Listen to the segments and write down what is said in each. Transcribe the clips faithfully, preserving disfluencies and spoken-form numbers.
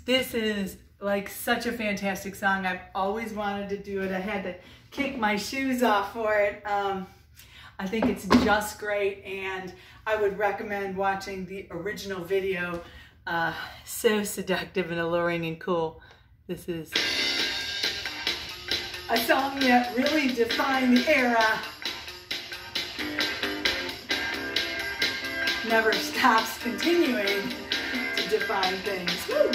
This is like such a fantastic song. I've always wanted to do it. I had to kick my shoes off for it. Um, I think it's just great, and I would recommend watching the original video. Uh, so seductive and alluring and cool. This is a song that really defined the era. Never stops continuing to define things. Woo!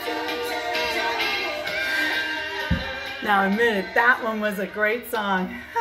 Now admit it, that one was a great song.